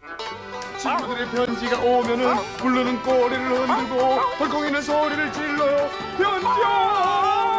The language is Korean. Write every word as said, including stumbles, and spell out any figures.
친구들의 편지가 오면은 부르는 꼬리를 흔들고 덜컹이는 소리를 질러요. 편지요.